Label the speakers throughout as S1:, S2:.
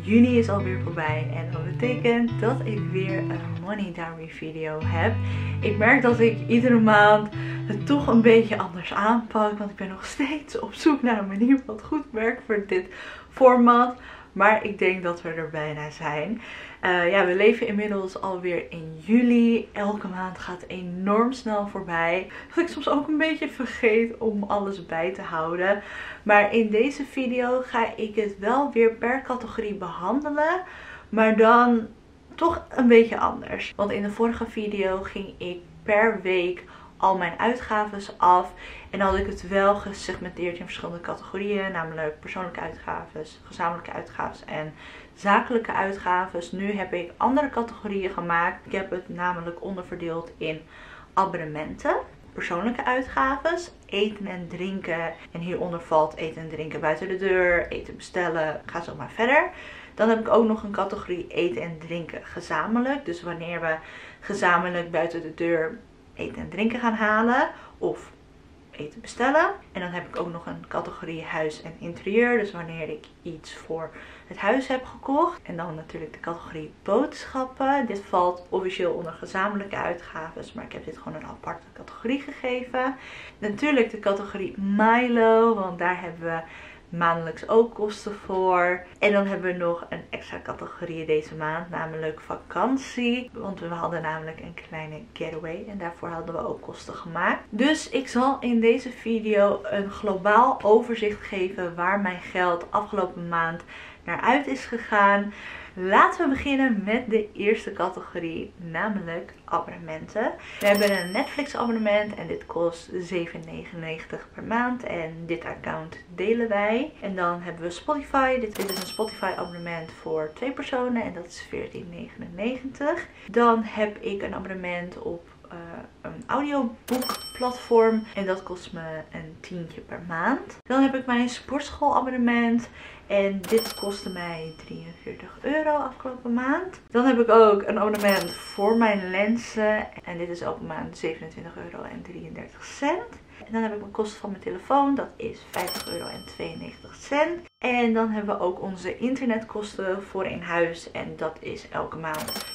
S1: Juni is alweer voorbij en dat betekent dat ik weer een money diary video heb. Ik merk dat ik iedere maand het toch een beetje anders aanpak, want ik ben nog steeds op zoek naar een manier wat goed werkt voor dit format. Maar ik denk dat we er bijna zijn. Ja, we leven inmiddels alweer in juli. Elke maand gaat enorm snel voorbij. Dat ik soms ook een beetje vergeet om alles bij te houden. Maar in deze video ga ik het wel weer per categorie behandelen. Maar dan toch een beetje anders. Want in de vorige video ging ik per week al mijn uitgaven af. En had ik het wel gesegmenteerd in verschillende categorieën. Namelijk persoonlijke uitgaven, gezamenlijke uitgaven en zakelijke uitgaven. Nu heb ik andere categorieën gemaakt. Ik heb het namelijk onderverdeeld in abonnementen. Persoonlijke uitgaven, eten en drinken. En hieronder valt eten en drinken buiten de deur, eten bestellen, ga zo maar verder. Dan heb ik ook nog een categorie eten en drinken gezamenlijk. Dus wanneer we gezamenlijk buiten de deur eten en drinken gaan halen of eten bestellen. En dan heb ik ook nog een categorie huis en interieur. Dus wanneer ik iets voor het huis heb gekocht. En dan natuurlijk de categorie boodschappen. Dit valt officieel onder gezamenlijke uitgaven. Maar ik heb dit gewoon een aparte categorie gegeven. Natuurlijk de categorie Milo. Want daar hebben we maandelijks ook kosten voor. En dan hebben we nog een extra categorie deze maand, namelijk vakantie. Want we hadden namelijk een kleine getaway en daarvoor hadden we ook kosten gemaakt. Dus ik zal in deze video een globaal overzicht geven waar mijn geld afgelopen maand naar uit is gegaan. Laten we beginnen met de eerste categorie, namelijk abonnementen. We hebben een Netflix abonnement en dit kost €7,99 per maand. En dit account delen wij. En dan hebben we Spotify. Dit is een Spotify abonnement voor 2 personen en dat is €14,99. Dan heb ik een abonnement op een audioboekplatform en dat kost me een tientje per maand. Dan heb ik mijn sportschoolabonnement en dit kostte mij €43 afgelopen maand. Dan heb ik ook een abonnement voor mijn lenzen en dit is elke maand €27,33. En dan heb ik mijn kosten van mijn telefoon, dat is €50,92. En dan hebben we ook onze internetkosten voor in huis en dat is elke maand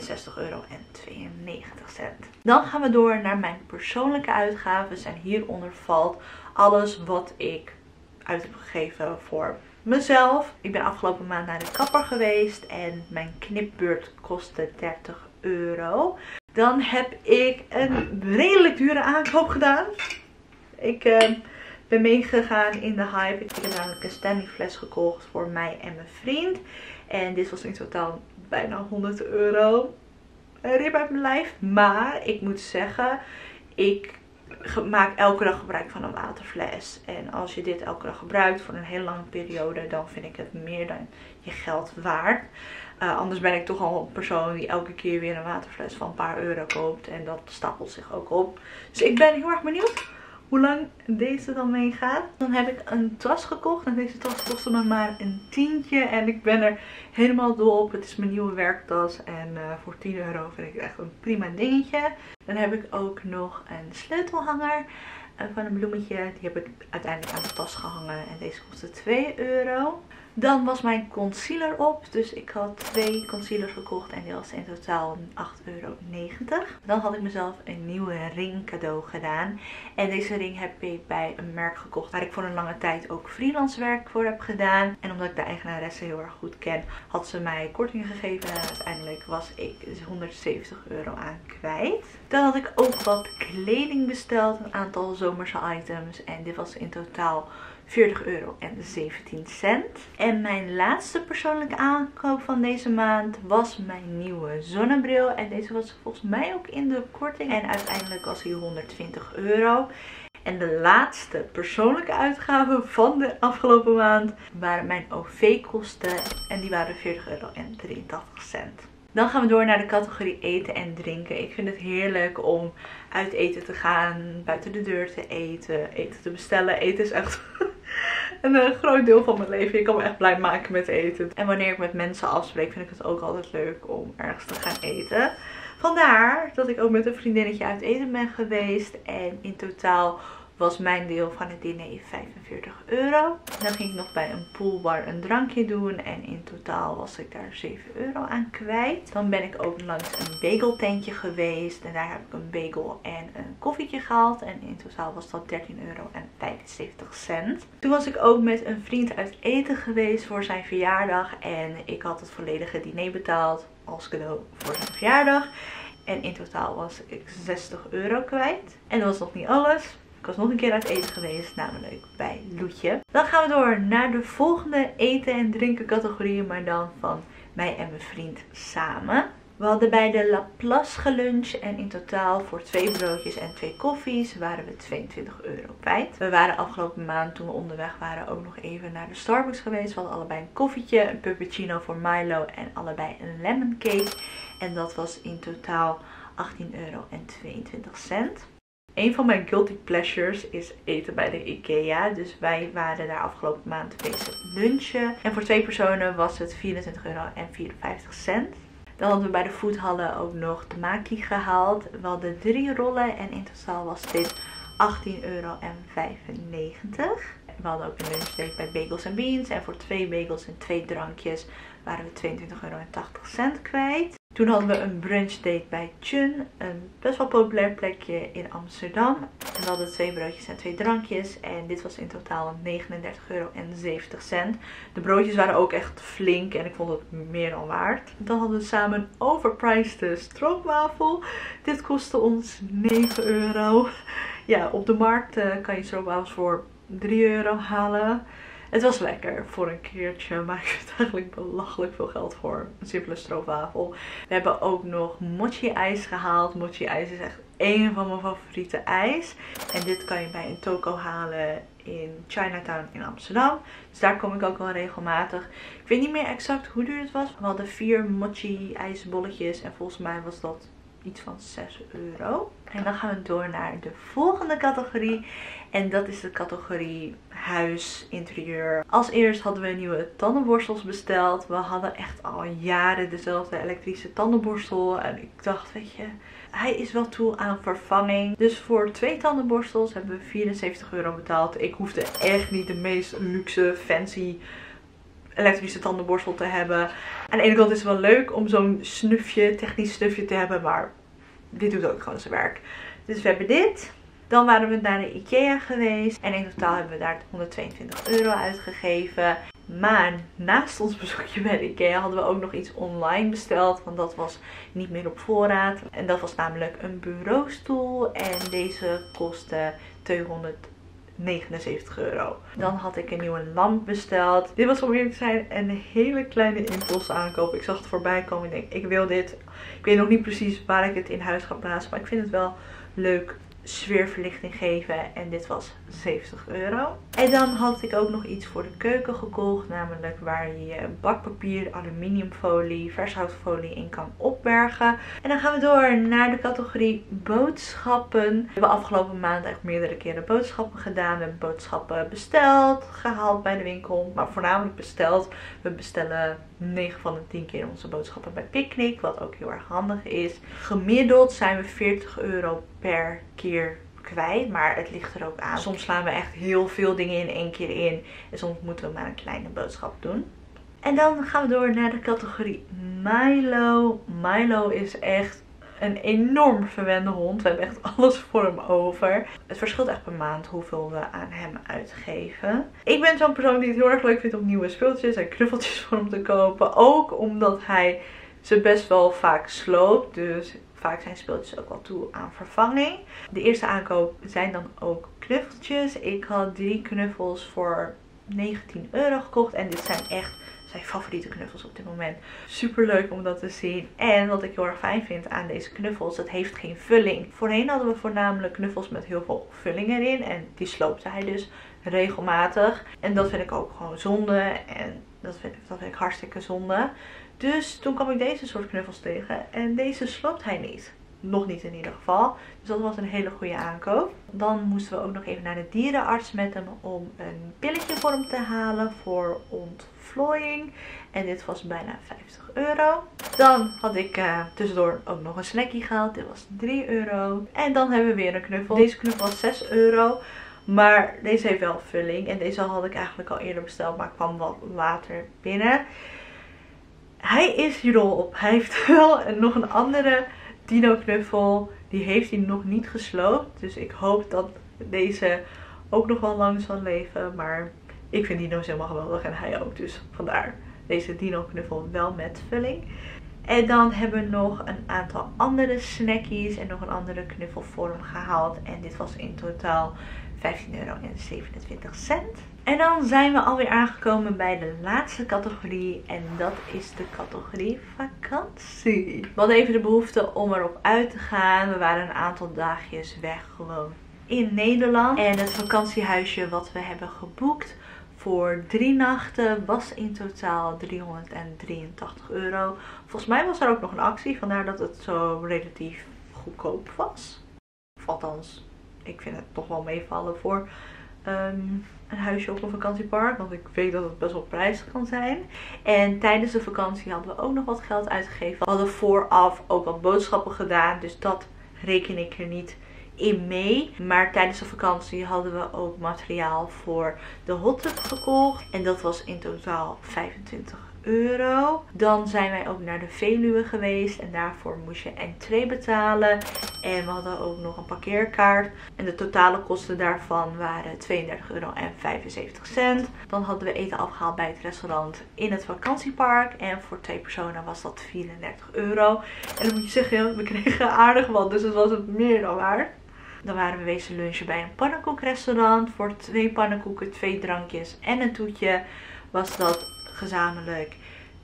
S1: €62,92. Dan gaan we door naar mijn persoonlijke uitgaven en hieronder valt alles wat ik uit heb gegeven voor mezelf. Ik ben afgelopen maand naar de kapper geweest en mijn knipbeurt kostte €30. Dan heb ik een redelijk dure aankoop gedaan. Ik ben meegegaan in de hype. Ik heb namelijk een Stanley fles gekocht voor mij en mijn vriend. En dit was in totaal bijna €100. Rip uit mijn lijf. Maar ik moet zeggen, ik maak elke dag gebruik van een waterfles. En als je dit elke dag gebruikt voor een hele lange periode, dan vind ik het meer dan je geld waard. Anders ben ik toch al een persoon die elke keer weer een waterfles van een paar euro koopt. En dat stapelt zich ook op. Dus ik ben heel erg benieuwd hoe lang deze dan meegaat. Dan heb ik een tas gekocht. En deze tas kostte me maar een tientje. En ik ben er helemaal dol op. Het is mijn nieuwe werktas. En voor €10 vind ik het echt een prima dingetje. Dan heb ik ook nog een sleutelhanger van een bloemetje. Die heb ik uiteindelijk aan de tas gehangen. En deze kostte €2. Dan was mijn concealer op. Dus ik had 2 concealers gekocht. En die was in totaal €8,90. Dan had ik mezelf een nieuwe ring cadeau gedaan. En deze ring heb ik bij een merk gekocht waar ik voor een lange tijd ook freelance werk voor heb gedaan. En omdat ik de eigenaresse heel erg goed ken, had ze mij korting gegeven. En uiteindelijk was ik €170 aan kwijt. Dan had ik ook wat kleding besteld. Een aantal zomerse items. En dit was in totaal €40,17. En mijn laatste persoonlijke aankoop van deze maand was mijn nieuwe zonnebril. En deze was volgens mij ook in de korting. En uiteindelijk was hij €120. En de laatste persoonlijke uitgaven van de afgelopen maand waren mijn OV-kosten. En die waren €40,83. Dan gaan we door naar de categorie eten en drinken. Ik vind het heerlijk om uit eten te gaan, buiten de deur te eten, eten te bestellen. Eten is echt een groot deel van mijn leven. Je kan me echt blij maken met eten. En wanneer ik met mensen afspreek, vind ik het ook altijd leuk om ergens te gaan eten. Vandaar dat ik ook met een vriendinnetje uit eten ben geweest. En in totaal was mijn deel van het diner 45 euro. Dan ging ik nog bij een poolbar een drankje doen. En in totaal was ik daar 7 euro aan kwijt. Dan ben ik ook langs een bageltentje geweest. En daar heb ik een bagel en een koffietje gehaald. En in totaal was dat 13,75 euro. Toen was ik ook met een vriend uit eten geweest voor zijn verjaardag. En ik had het volledige diner betaald als cadeau voor zijn verjaardag. En in totaal was ik 60 euro kwijt. En dat was nog niet alles. Ik was nog een keer uit eten geweest, namelijk bij Loetje. Dan gaan we door naar de volgende eten en drinken categorieën, maar dan van mij en mijn vriend samen. We hadden bij de Laplace geluncht en in totaal voor 2 broodjes en 2 koffies waren we 22 euro kwijt. We waren afgelopen maand toen we onderweg waren ook nog even naar de Starbucks geweest. We hadden allebei een koffietje, een puppuccino voor Milo en allebei een lemon cake. En dat was in totaal 18,22 euro. Een van mijn guilty pleasures is eten bij de IKEA. Dus wij waren daar afgelopen maand bezig lunchen. En voor 2 personen was het 24,54 euro. Dan hadden we bij de foodhallen ook nog de maki gehaald. We hadden 3 rollen en in totaal was dit 18,95 euro. We hadden ook een lunchdate bij Bagels & Beans. En voor 2 bagels en 2 drankjes waren we 22,80 euro kwijt. Toen hadden we een brunchdate bij Chun. Een best wel populair plekje in Amsterdam. En we hadden 2 broodjes en 2 drankjes. En dit was in totaal 39,70 euro. De broodjes waren ook echt flink. En ik vond het meer dan waard. Dan hadden we samen een overpriced stroopwafel. Dit kostte ons 9 euro. Ja, op de markt kan je stroopwafels voor 3 euro halen. Het was lekker voor een keertje, maar ik vind eigenlijk belachelijk veel geld voor een simpele stroopwafel. We hebben ook nog mochi ijs gehaald. Mochi ijs is echt een van mijn favoriete ijs. En dit kan je bij een toko halen in Chinatown in Amsterdam. Dus daar kom ik ook wel regelmatig. Ik weet niet meer exact hoe duur het was. We hadden 4 mochi ijsbolletjes en volgens mij was dat iets van 6 euro. En dan gaan we door naar de volgende categorie. En dat is de categorie huis, interieur. Als eerst hadden we nieuwe tandenborstels besteld. We hadden echt al jaren dezelfde elektrische tandenborstel. En ik dacht, weet je, hij is wel toe aan vervanging. Dus voor 2 tandenborstels hebben we 74 euro betaald. Ik hoefde echt niet de meest luxe, fancy elektrische tandenborstel te hebben. Aan de ene kant is het wel leuk om zo'n snufje, technisch snufje te hebben. Maar dit doet ook gewoon zijn werk. Dus we hebben dit. Dan waren we naar de IKEA geweest. En in totaal hebben we daar 122 euro uitgegeven. Maar naast ons bezoekje bij de IKEA hadden we ook nog iets online besteld. Want dat was niet meer op voorraad. En dat was namelijk een bureaustoel. En deze kostte 279 euro. Dan had ik een nieuwe lamp besteld. Dit was om eerlijk te zijn een hele kleine impulsaankoop. Ik zag het voorbij komen en ik denk, ik wil dit. Ik weet nog niet precies waar ik het in huis ga plaatsen. Maar ik vind het wel leuk sfeerverlichting geven. En dit was 70 euro. En dan had ik ook nog iets voor de keuken gekocht. Namelijk waar je bakpapier, aluminiumfolie, vershoutfolie in kan opbergen. En dan gaan we door naar de categorie boodschappen. We hebben afgelopen maand echt meerdere keren boodschappen gedaan. We hebben boodschappen besteld, gehaald bij de winkel. Maar voornamelijk besteld. We bestellen 9 van de 10 keer onze boodschappen bij Picnic. Wat ook heel erg handig is. Gemiddeld zijn we 40 euro per keer kwijt. Maar het ligt er ook aan. Soms slaan we echt heel veel dingen in één keer in. En soms moeten we maar een kleine boodschap doen. En dan gaan we door naar de categorie Milo. Milo is echt een enorm verwende hond. We hebben echt alles voor hem over. Het verschilt echt per maand hoeveel we aan hem uitgeven. Ik ben zo'n persoon die het heel erg leuk vindt om nieuwe speeltjes en knuffeltjes voor hem te kopen. Ook omdat hij ze best wel vaak sloopt. Dus vaak zijn speeltjes ook wel toe aan vervanging. De eerste aankoop zijn dan ook knuffeltjes. Ik had 3 knuffels voor 19 euro gekocht. En dit zijn echt zijn favoriete knuffels op dit moment. Super leuk om dat te zien. En wat ik heel erg fijn vind aan deze knuffels, het heeft geen vulling. Voorheen hadden we voornamelijk knuffels met heel veel vulling erin. En die sloopte hij dus regelmatig. En dat vind ik ook gewoon zonde. En dat vind ik hartstikke zonde. Dus toen kwam ik deze soort knuffels tegen. En deze sloopt hij niet. Nog niet in ieder geval. Dus dat was een hele goede aankoop. Dan moesten we ook nog even naar de dierenarts met hem om een pilletje voor hem te halen voor ontvlooiing. En dit was bijna 50 euro. Dan had ik tussendoor ook nog een snackie gehaald. Dit was 3 euro. En dan hebben we weer een knuffel. Deze knuffel was 6 euro. Maar deze heeft wel vulling. En deze had ik eigenlijk al eerder besteld. Maar kwam wat later binnen. Hij is hierop. Hij heeft wel nog een andere dino knuffel. Die heeft hij nog niet gesloopt. Dus ik hoop dat deze ook nog wel lang zal leven. Maar ik vind dino's helemaal geweldig. En hij ook. Dus vandaar deze dino knuffel wel met vulling. En dan hebben we nog een aantal andere snackies en nog een andere knuffelvorm gehaald. En dit was in totaal €15,27. En dan zijn we alweer aangekomen bij de laatste categorie. En dat is de categorie vakantie. We hadden even de behoefte om erop uit te gaan. We waren een aantal dagjes weg gewoon in Nederland. En het vakantiehuisje wat we hebben geboekt voor 3 nachten was in totaal €383. Volgens mij was er ook nog een actie. Vandaar dat het zo relatief goedkoop was. Of althans, ik vind het toch wel meevallen voor een huisje op een vakantiepark. Want ik weet dat het best wel prijzig kan zijn. En tijdens de vakantie hadden we ook nog wat geld uitgegeven. We hadden vooraf ook wat boodschappen gedaan. Dus dat reken ik er niet in mee. Maar tijdens de vakantie hadden we ook materiaal voor de hot tub gekocht. En dat was in totaal €25. Dan zijn wij ook naar de Veluwe geweest. En daarvoor moest je entree betalen. En we hadden ook nog een parkeerkaart. En de totale kosten daarvan waren €32,75. Dan hadden we eten afgehaald bij het restaurant in het vakantiepark. En voor 2 personen was dat €34. En dan moet je zeggen, we kregen aardig wat. Dus het was het meer dan waard. Dan waren we wezen lunchen bij een pannenkoekrestaurant. Voor 2 pannenkoeken, 2 drankjes en een toetje was dat gezamenlijk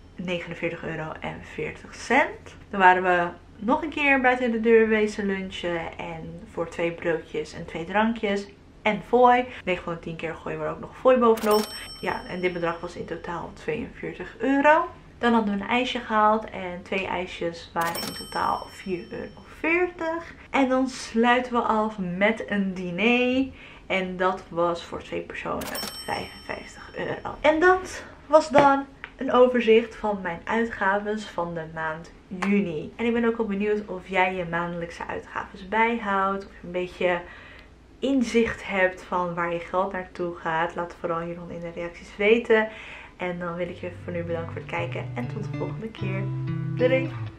S1: €49,40. Dan waren we nog een keer buiten de deur wezen lunchen. En voor 2 broodjes en 2 drankjes en fooi. 9 van de 10 keer gooien we er ook nog fooi bovenop. Ja, en dit bedrag was in totaal €42. Dan hadden we een ijsje gehaald. En 2 ijsjes waren in totaal €4,40. En dan sluiten we af met een diner. En dat was voor 2 personen €55. En dat was dan een overzicht van mijn uitgaven van de maand juni. En ik ben ook wel benieuwd of jij je maandelijkse uitgaven bijhoudt. Of je een beetje inzicht hebt van waar je geld naartoe gaat. Laat het vooral hieronder in de reacties weten. En dan wil ik je voor nu bedanken voor het kijken. En tot de volgende keer. Doei!